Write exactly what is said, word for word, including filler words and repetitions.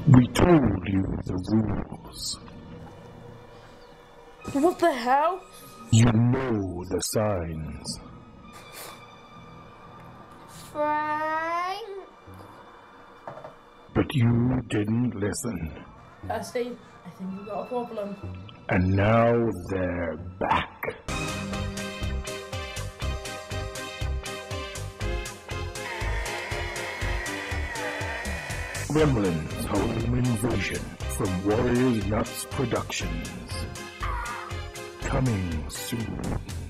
We told you the rules. What the hell? You know the signs. Frank? But you didn't listen. Uh, Steve, I think we've got a problem. And now they're back. Gremlins Home Invasion from Warriors Nuts Productions. Coming soon.